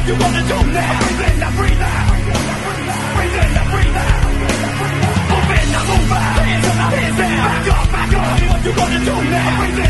you gonna do now? Breathe in, now breathe out. Breathe in, now breathe out. Move in, now move out. Hands up, hands down. Back up, back up. What you gonna do now? Breathe in.